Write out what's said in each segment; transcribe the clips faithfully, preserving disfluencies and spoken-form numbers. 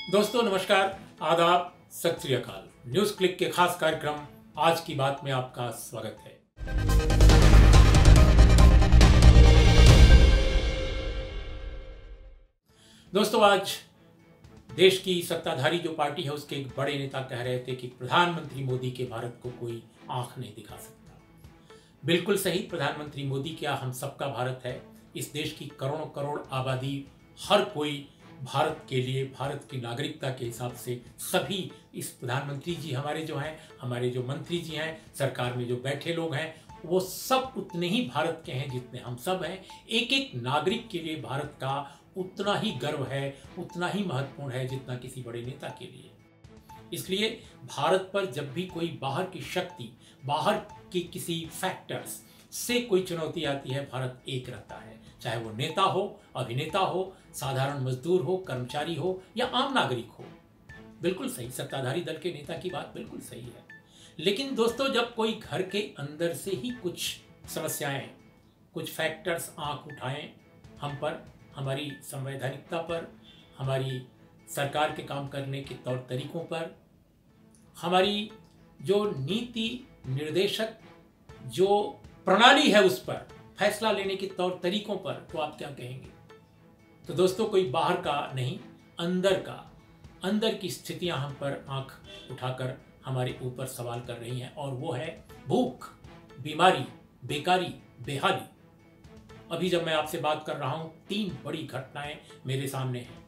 दोस्तों नमस्कार, आदाब, सत श्री अकाल। न्यूज क्लिक के खास कार्यक्रम आज की बात में आपका स्वागत है। दोस्तों आज देश की सत्ताधारी जो पार्टी है उसके एक बड़े नेता कह रहे थे कि प्रधानमंत्री मोदी के भारत को कोई आंख नहीं दिखा सकता। बिल्कुल सही, प्रधानमंत्री मोदी क्या हम सबका भारत है। इस देश की करोड़ों करोड़ आबादी, हर कोई भारत के लिए, भारत की नागरिकता के हिसाब से सभी इस प्रधानमंत्री जी हमारे जो हैं, हमारे जो मंत्री जी हैं, सरकार में जो बैठे लोग हैं, वो सब उतने ही भारत के हैं जितने हम सब हैं। एक एक नागरिक के लिए भारत का उतना ही गर्व है, उतना ही महत्वपूर्ण है जितना किसी बड़े नेता के लिए। इसलिए भारत पर जब भी कोई बाहर की शक्ति, बाहर की किसी फैक्टर्स से कोई चुनौती आती है, भारत एक रहता है। चाहे वो नेता हो, अभिनेता हो, साधारण मजदूर हो, कर्मचारी हो या आम नागरिक हो। बिल्कुल सही, सत्ताधारी दल के नेता की बात बिल्कुल सही है। लेकिन दोस्तों जब कोई घर के अंदर से ही कुछ समस्याएं, कुछ फैक्टर्स आंख उठाएं हम पर, हमारी संवैधानिकता पर, हमारी सरकार के काम करने के तौर तरीकों पर, हमारी जो नीति निर्देशक जो प्रणाली है उस पर, फैसला लेने के तौर तरीकों पर, तो आप क्या कहेंगे? तो दोस्तों कोई बाहर का नहीं, अंदर का, अंदर की स्थितियां हम पर आंख उठाकर हमारे ऊपर सवाल कर रही हैं, और वो है भूख, बीमारी, बेकारी, बेहाली। अभी जब मैं आपसे बात कर रहा हूं, तीन बड़ी घटनाएं मेरे सामने हैं।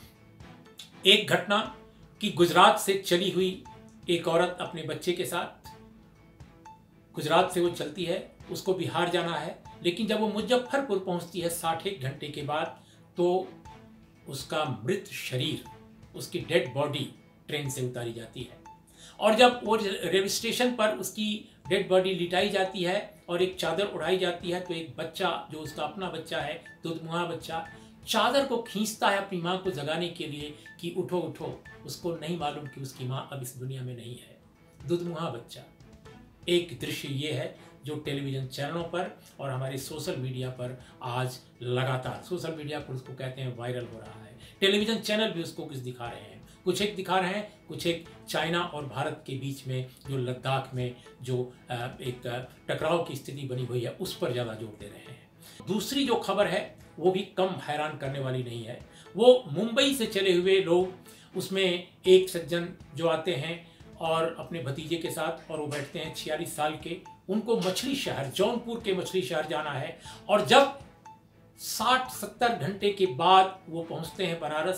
एक घटना कि गुजरात से चली हुई एक औरत अपने बच्चे के साथ, गुजरात से वो चलती है, उसको बिहार जाना है, लेकिन जब वो मुजफ्फरपुर पहुंचती है साठ एक घंटे के बाद, तो उसका मृत शरीर, उसकी डेड बॉडी ट्रेन से उतारी जाती है। और जब वो रेलवे स्टेशन पर उसकी डेड बॉडी लिटाई जाती है और एक चादर उड़ाई जाती है, तो एक बच्चा जो उसका अपना बच्चा है, दुधमुहा बच्चा, चादर को खींचता है अपनी माँ को जगाने के लिए कि उठो उठो। उसको नहीं मालूम कि उसकी माँ अब इस दुनिया में नहीं है, दुधमुहा बच्चा। एक दृश्य ये है जो टेलीविजन चैनलों पर और हमारे सोशल मीडिया पर आज लगातार, सोशल मीडिया पर उसको कहते हैं वायरल हो रहा है। टेलीविजन चैनल भी उसको कुछ दिखा रहे हैं, कुछ एक दिखा रहे हैं, कुछ एक चाइना और भारत के बीच में जो लद्दाख में जो एक टकराव की स्थिति बनी हुई है उस पर ज़्यादा जोर दे रहे हैं। दूसरी जो खबर है वो भी कम हैरान करने वाली नहीं है। वो मुंबई से चले हुए लोग, उसमें एक सज्जन जो आते हैं और अपने भतीजे के साथ, और वो बैठते हैं छियालीस साल के, उनको मछली शहर, जौनपुर के मछली शहर जाना है, और जब साठ सत्तर घंटे के बाद वो पहुंचते हैं बनारस,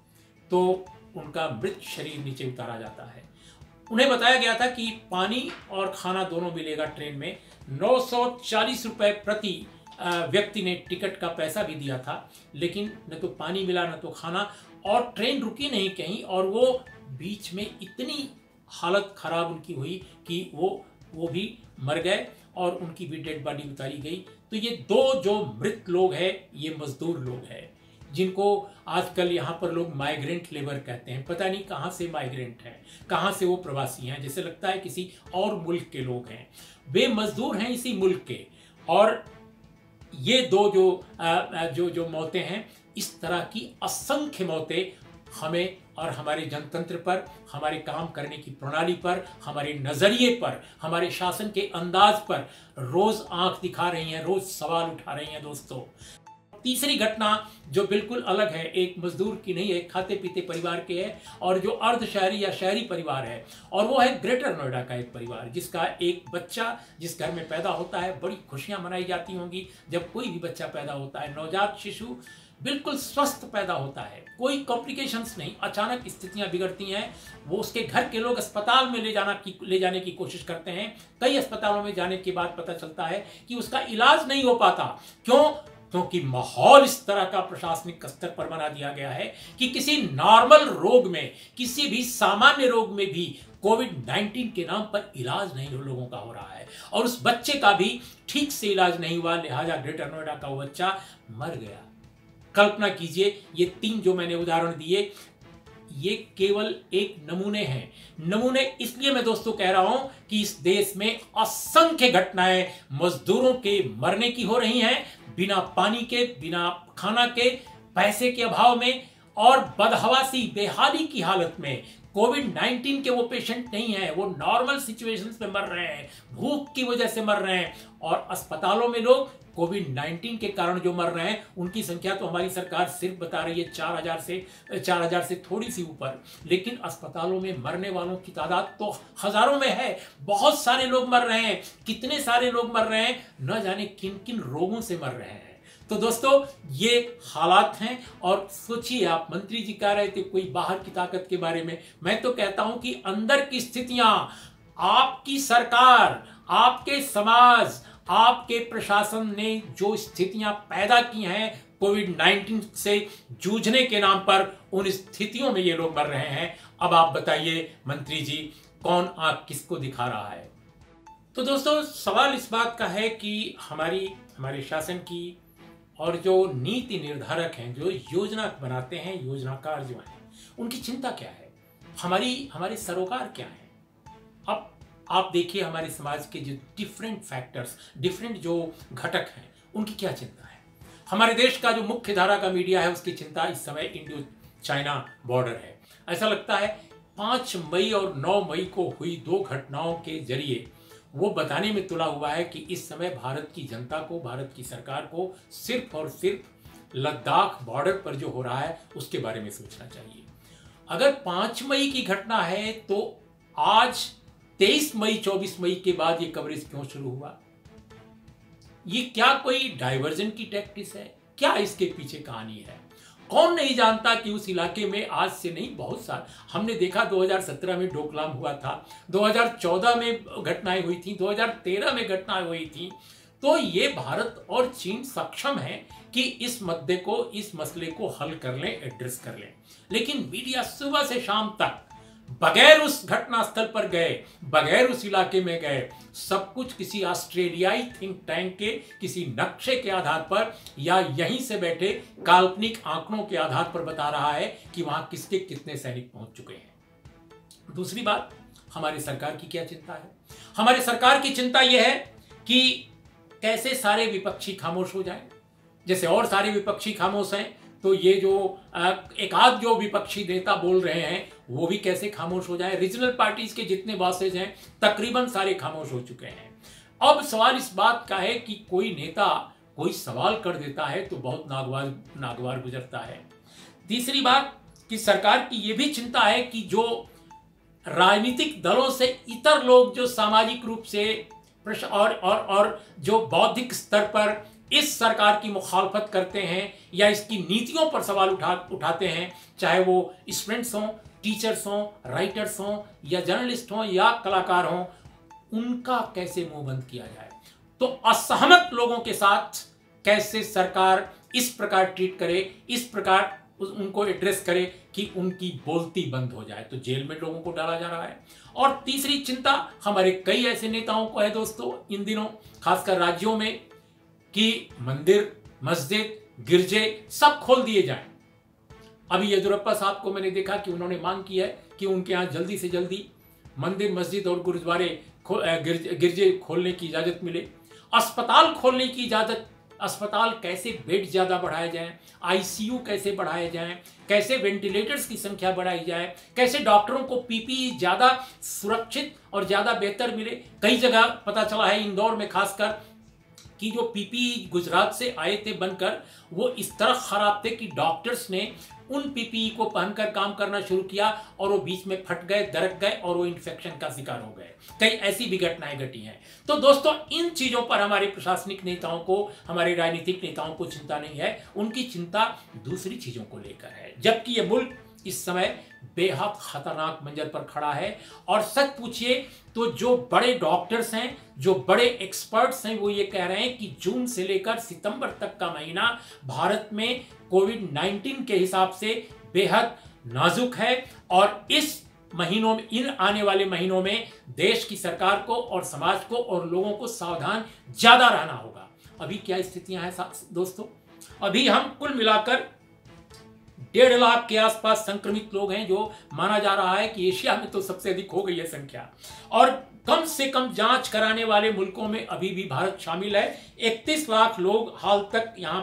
तो उनका मृत शरीर नीचे उतारा जाता है। उन्हें बताया गया था कि पानी और खाना दोनों मिलेगा ट्रेन में। नौ सौ चालीस रुपए प्रति व्यक्ति ने टिकट का पैसा भी दिया था, लेकिन न तो पानी मिला न तो खाना, और ट्रेन रुकी नहीं कहीं, और वो बीच में इतनी हालत खराब उनकी हुई कि वो वो भी मर गए और उनकी भी डेड बॉडी उतारी गई। तो ये दो जो मृत लोग हैं, ये मजदूर लोग हैं, जिनको आजकल यहाँ पर लोग माइग्रेंट लेबर कहते हैं। पता नहीं कहाँ से माइग्रेंट हैं, कहाँ से वो प्रवासी हैं, जैसे लगता है किसी और मुल्क के लोग हैं। वे मजदूर हैं इसी मुल्क के, और ये दो जो आ, जो जो मौतें हैं, इस तरह की असंख्य मौतें हमें और हमारे जनतंत्र पर, हमारे काम करने की प्रणाली पर, हमारे नजरिए पर, हमारे शासन के अंदाज पर रोज आंख दिखा रही हैं, रोज सवाल उठा रही हैं। दोस्तों तीसरी घटना जो बिल्कुल अलग है, एक मजदूर की नहीं है, एक खाते पीते परिवार के है, और जो अर्ध शहरी या शहरी परिवार है, और वो है ग्रेटर नोएडा का एक परिवार, जिसका एक बच्चा जिस घर में पैदा होता है, बड़ी खुशियां मनाई जाती होंगी जब कोई भी बच्चा पैदा होता है। नवजात शिशु बिल्कुल स्वस्थ पैदा होता है, कोई कॉम्प्लिकेशंस नहीं, अचानक स्थितियां बिगड़ती हैं, वो उसके घर के लोग अस्पताल में ले जाना की ले जाने की कोशिश करते हैं। कई अस्पतालों में जाने के बाद पता चलता है कि उसका इलाज नहीं हो पाता। क्यों? क्योंकि माहौल इस तरह का प्रशासनिक स्तर पर बना दिया गया है कि किसी नॉर्मल रोग में, किसी भी सामान्य रोग में भी कोविड नाइन्टीन के नाम पर इलाज नहीं लोगों का हो रहा है, और उस बच्चे का भी ठीक से इलाज नहीं हुआ, लिहाजा ग्रेटर नोएडा का वो बच्चा मर गया। कल्पना कीजिए, ये तीन जो मैंने उदाहरण दिए, ये केवल एक नमूने हैं। नमूने इसलिए मैं दोस्तों कह रहा हूं कि इस देश में असंख्य घटनाएं मजदूरों के मरने की हो रही हैं, बिना पानी के, बिना खाना के, पैसे के अभाव में, और बदहवासी बेहाली की हालत में कोविड नाइन्टीन के वो पेशेंट नहीं है, वो नॉर्मल सिचुएशंस में मर रहे हैं, भूख की वजह से मर रहे हैं। और अस्पतालों में लोग कोविड नाइन्टीन के कारण जो मर रहे हैं उनकी संख्या तो हमारी सरकार सिर्फ बता रही है चार हजार से चार हजार से थोड़ी सी ऊपर, लेकिन अस्पतालों में मरने वालों की तादाद तो हजारों में है। बहुत सारे लोग मर रहे हैं। कितने सारे लोग मर रहे हैं, न जाने किन किन रोगों से मर रहे हैं। तो दोस्तों ये हालात हैं। और सोचिए, आप मंत्री जी कह रहे थे कोई बाहर की ताकत के बारे में, मैं तो कहता हूं कि अंदर की स्थितियां, आपकी सरकार, आपके समाज, आपके प्रशासन ने जो स्थितियां पैदा की हैं कोविड नाइन्टीन से जूझने के नाम पर, उन स्थितियों में ये लोग मर रहे हैं। अब आप बताइए मंत्री जी, कौन आंख किसको दिखा रहा है? तो दोस्तों सवाल इस बात का है कि हमारी हमारे शासन की और जो नीति निर्धारक हैं, जो योजना बनाते हैं, योजनाकार जो हैं, उनकी चिंता क्या है? हमारी हमारे सरोकार क्या है? अब आप देखिए हमारे समाज के जो डिफरेंट फैक्टर्स, डिफरेंट जो घटक हैं, उनकी क्या चिंता है? हमारे देश का जो मुख्य धारा का मीडिया है उसकी चिंता इस समय इंडो चाइना बॉर्डर है। ऐसा लगता है पाँच मई और नौ मई को हुई दो घटनाओं के जरिए वो बताने में तुला हुआ है कि इस समय भारत की जनता को, भारत की सरकार को सिर्फ और सिर्फ लद्दाख बॉर्डर पर जो हो रहा है उसके बारे में सोचना चाहिए। अगर पाँच मई की घटना है तो आज तेईस मई, चौबीस मई के बाद ये कवरेज क्यों शुरू हुआ? ये क्या कोई डाइवर्जन की टैक्टिस है? क्या इसके पीछे कहानी है? कौन नहीं जानता कि उस इलाके में आज से नहीं, बहुत साल हमने देखा। दो हज़ार सत्रह में डोकलाम हुआ था, दो हज़ार चौदह में घटनाएं हुई थी, दो हज़ार तेरह में घटनाएं हुई थी। तो ये भारत और चीन सक्षम है कि इस मुद्दे को, इस मसले को हल कर लें, एड्रेस कर लें। लेकिन मीडिया सुबह से शाम तक बगैर उस घटनास्थल पर गए, बगैर उस इलाके में गए, सब कुछ किसी ऑस्ट्रेलियाई थिंक टैंक के किसी नक्शे के आधार पर या यहीं से बैठे काल्पनिक आंकड़ों के आधार पर बता रहा है कि वहां किसके कितने सैनिक पहुंच चुके हैं। दूसरी बात, हमारी सरकार की क्या चिंता है? हमारी सरकार की चिंता यह है कि कैसे सारे विपक्षी खामोश हो जाएं। जैसे और सारे विपक्षी खामोश हैं, तो ये जो एक आध जो विपक्षी नेता बोल रहे हैं वो भी कैसे खामोश हो जाए। रीजनल पार्टीज के जितने बॉसेज हैं तकरीबन सारे खामोश हो चुके हैं। अब सवाल इस बात का है कि कोई नेता कोई सवाल कर देता है तो बहुत नागवार नागवार गुजरता है। तीसरी बात कि सरकार की ये भी चिंता है कि जो राजनीतिक दलों से इतर लोग जो सामाजिक रूप से और और और जो बौद्धिक स्तर पर इस सरकार की मुखालफत करते हैं या इसकी नीतियों पर सवाल उठा उठाते हैं, चाहे वो स्टूडेंट्स हों, टीचर्स हों, राइटर्स हों या जर्नलिस्ट हों या कलाकार हों, उनका कैसे मुंह बंद किया जाए। तो असहमत लोगों के साथ कैसे सरकार इस प्रकार ट्रीट करे, इस प्रकार उनको एड्रेस करे कि उनकी बोलती बंद हो जाए। तो जेल में लोगों को डाला जा रहा है। और तीसरी चिंता हमारे कई ऐसे नेताओं को है दोस्तों इन दिनों, खासकर राज्यों में, कि मंदिर, मस्जिद, गिरजे सब खोल दिए जाएं। अभी येदियुरप्पा साहब को मैंने देखा कि उन्होंने मांग की है कि उनके यहाँ जल्दी से जल्दी मंदिर, मस्जिद और गुरुद्वारे खो, गिरजे खोलने की इजाजत मिले। अस्पताल खोलने की इजाजत, अस्पताल कैसे बेड ज्यादा बढ़ाए जाएं, आईसीयू कैसे बढ़ाए जाएं, कैसे वेंटिलेटर्स की संख्या बढ़ाई जाए, कैसे डॉक्टरों को पीपीई ज्यादा सुरक्षित और ज्यादा बेहतर मिले। कई जगह पता चला है, इंदौर में खासकर, कि जो पीपीई गुजरात से आए थे बनकर, वो इस तरह खराब थे कि डॉक्टर्स ने उन पीपीई को पहनकर काम करना शुरू किया और वो बीच में फट गए, दरक गए और वो इन्फेक्शन का शिकार हो गए। कई ऐसी भी घटनाएं घटी हैं। तो दोस्तों इन चीजों पर हमारे प्रशासनिक नेताओं को, हमारे राजनीतिक नेताओं को चिंता नहीं है, उनकी चिंता दूसरी चीजों को लेकर है। जबकि ये मुल्क इस समय बेहद खतरनाक मंजर पर खड़ा है। और सच पूछिए तो जो बड़े डॉक्टर्स हैं, जो बड़े एक्सपर्ट्स हैं, वो ये कह रहे हैं कि जून से लेकर सितंबर तक का महीना भारत में कोविड नाइन्टीन के हिसाब से बेहद नाजुक है। और इस महीनों में, इन आने वाले महीनों में देश की सरकार को और समाज को और लोगों को सावधान ज्यादा रहना होगा। अभी क्या स्थितियां हैं दोस्तों? अभी हम कुल मिलाकर डेढ़ लाख के आसपास संक्रमित लोग हैं, जो माना जा रहा है कि एशिया में तो सबसे अधिक हो गई है संख्या। और कम से कम जांच कराने वाले मुल्कों में अभी भी भारत शामिल है। इकतीस लाख लोग हाल तक यहाँ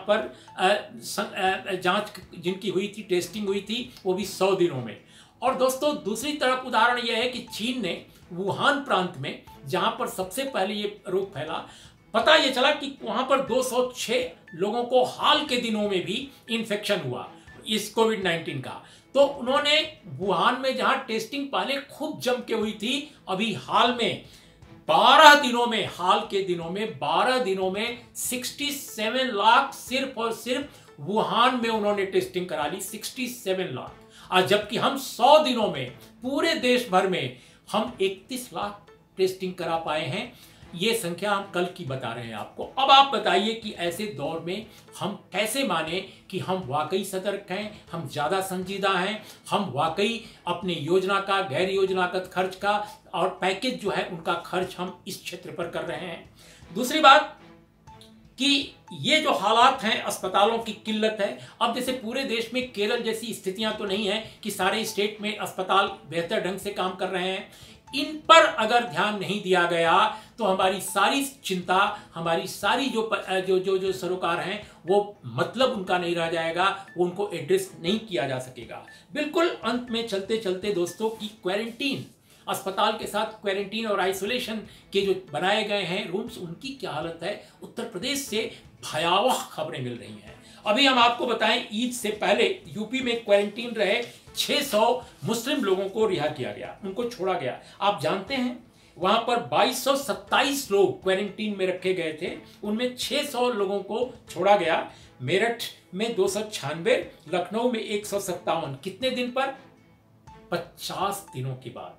पर जांच जिनकी हुई थी, टेस्टिंग हुई थी, वो भी सौ दिनों में। और दोस्तों दूसरी तरफ उदाहरण यह है कि चीन ने वुहान प्रांत में, जहां पर सबसे पहले ये रोग फैला, पता ये चला कि वहां पर दो सौ छह लोगों को हाल के दिनों में भी इन्फेक्शन हुआ इस कोविड नाइन्टीन का। तो उन्होंने वुहान में जहां टेस्टिंग पहले खूब जम के हुई थी, अभी हाल में बारह दिनों में, हाल के दिनों में बारह दिनों में सड़सठ लाख सिर्फ और सिर्फ वुहान में उन्होंने टेस्टिंग करा ली, सड़सठ लाख। आज जबकि हम सौ दिनों में पूरे देश भर में हम इकतीस लाख टेस्टिंग करा पाए हैं। ये संख्या हम कल की बता रहे हैं आपको। अब आप बताइए कि ऐसे दौर में हम कैसे माने कि हम वाकई सतर्क हैं, हम ज़्यादा संजीदा हैं, हम वाकई अपने योजना का, गैर योजनागत खर्च का और पैकेज जो है उनका खर्च हम इस क्षेत्र पर कर रहे हैं। दूसरी बात कि ये जो हालात हैं, अस्पतालों की किल्लत है। अब जैसे पूरे देश में केरल जैसी स्थितियां तो नहीं है कि सारे स्टेट में अस्पताल बेहतर ढंग से काम कर रहे हैं। इन पर अगर ध्यान नहीं दिया गया तो हमारी सारी चिंता, हमारी सारी जो जो जो जो सरोकार हैं, वो मतलब उनका नहीं रह जाएगा, वो उनको एड्रेस नहीं किया जा सकेगा। बिल्कुल अंत में चलते चलते दोस्तों की क्वारंटीन, अस्पताल के साथ क्वारंटीन और आइसोलेशन के जो बनाए गए हैं रूम्स, उनकी क्या हालत है। उत्तर प्रदेश से भयावह खबरें मिल रही हैं। अभी हम आपको बताएं, ईद से पहले यूपी में क्वारंटीन रहे छह सौ मुस्लिम लोगों को रिहा किया गया, उनको छोड़ा गया। आप जानते हैं वहां पर बाईस सौ सत्ताईस लोग क्वारंटीन में रखे गए थे, उनमें छह सौ लोगों को छोड़ा गया। मेरठ में दो सौ छियानवे, लखनऊ में एक सौ सत्तावन। कितने दिन पर? पचास दिनों के बाद।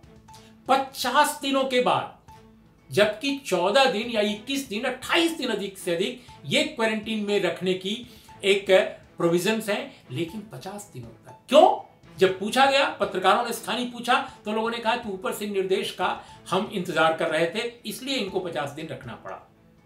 पचास दिनों के बाद, जबकि चौदह दिन या इक्कीस दिन, अट्ठाईस दिन अधिक से अधिक ये क्वारंटीन में रखने की एक प्रोविजंस हैं, लेकिन पचास दिनों तक क्यों? जब पूछा गया, पत्रकारों ने स्थानीय पूछा, तो लोगों ने कहा कि ऊपर से निर्देश का हम इंतजार कर रहे थे, इसलिए इनको पचास दिन रखना पड़ा।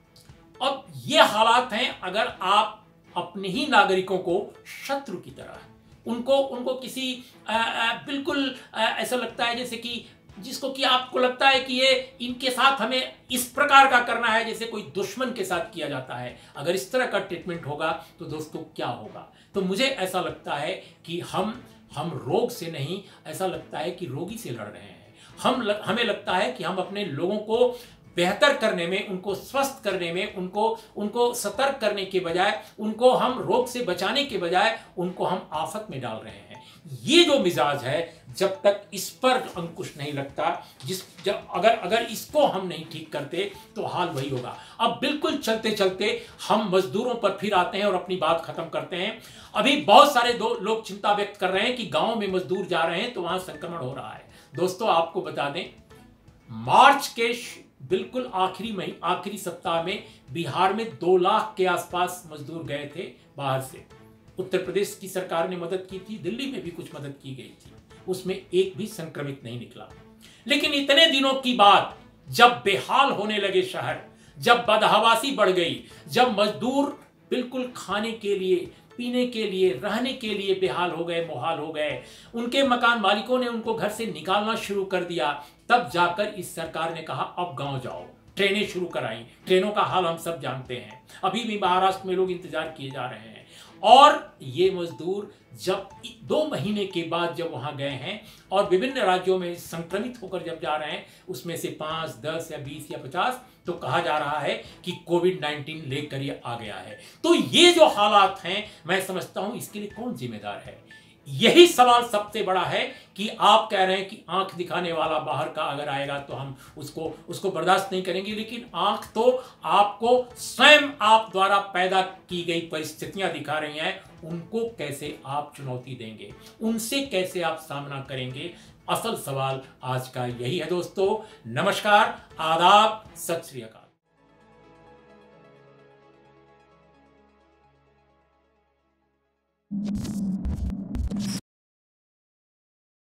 अब ये हालात हैं। अगर आप अपने ही नागरिकों को शत्रु की तरह, उनको उनको किसी आ, आ, बिल्कुल आ, ऐसा लगता है जैसे कि जिसको कि आपको लगता है कि ये इनके साथ हमें इस प्रकार का करना है जैसे कोई दुश्मन के साथ किया जाता है। अगर इस तरह का ट्रीटमेंट होगा तो दोस्तों क्या होगा? तो मुझे ऐसा लगता है कि हम हम रोग से नहीं, ऐसा लगता है कि रोगी से लड़ रहे हैं। हम लग, हमें लगता है कि हम अपने लोगों को बेहतर करने में, उनको स्वस्थ करने में, उनको उनको सतर्क करने के बजाय, उनको हम रोग से बचाने के बजाय उनको हम आफत में डाल रहे हैं। ये जो मिजाज है, जब तक इस पर अंकुश नहीं लगता, जिस जब अगर अगर इसको हम नहीं ठीक करते तो हाल वही होगा। अब बिल्कुल चलते चलते हम मजदूरों पर फिर आते हैं और अपनी बात खत्म करते हैं। अभी बहुत सारे दो लोग चिंता व्यक्त कर रहे हैं कि गांव में मजदूर जा रहे हैं तो वहां संक्रमण हो रहा है। दोस्तों आपको बता दें, मार्च के बिल्कुल आखिरी महीने, आखिरी सप्ताह में बिहार में दो लाख के आसपास मजदूर गए थे बाहर से। उत्तर प्रदेश की सरकार ने मदद की थी, दिल्ली में भी कुछ मदद की गई थी, उसमें एक भी संक्रमित नहीं निकला। लेकिन इतने दिनों की बाद जब बेहाल होने लगे शहर, जब बदहवासी बढ़ गई, जब मजदूर बिल्कुल खाने के लिए, पीने के लिए, रहने के लिए बेहाल हो गए, मुहाल हो गए, उनके मकान मालिकों ने उनको घर से निकालना शुरू कर दिया, तब जाकर इस सरकार ने कहा अब गांव जाओ, ट्रेनें शुरू कराई। ट्रेनों का हाल हम सब जानते हैं, अभी भी महाराष्ट्र में लोग इंतजार किए जा रहे हैं। और ये मजदूर जब दो महीने के बाद जब वहां गए हैं और विभिन्न राज्यों में संक्रमित होकर जब जा रहे हैं, उसमें से पांच, दस या बीस या पचास, तो कहा जा रहा है कि कोविड नाइन्टीन लेकर ये आ गया है। तो ये जो हालात हैं, मैं समझता हूं इसके लिए कौन जिम्मेदार है? यही सवाल सबसे बड़ा है कि आप कह रहे हैं कि आंख दिखाने वाला बाहर का अगर आएगा तो हम उसको उसको बर्दाश्त नहीं करेंगे, लेकिन आंख तो आपको स्वयं आप द्वारा पैदा की गई परिस्थितियां दिखा रही हैं, उनको कैसे आप चुनौती देंगे, उनसे कैसे आप सामना करेंगे? असल सवाल आज का यही है दोस्तों। नमस्कार, आदाब, सत श्री अकाल। you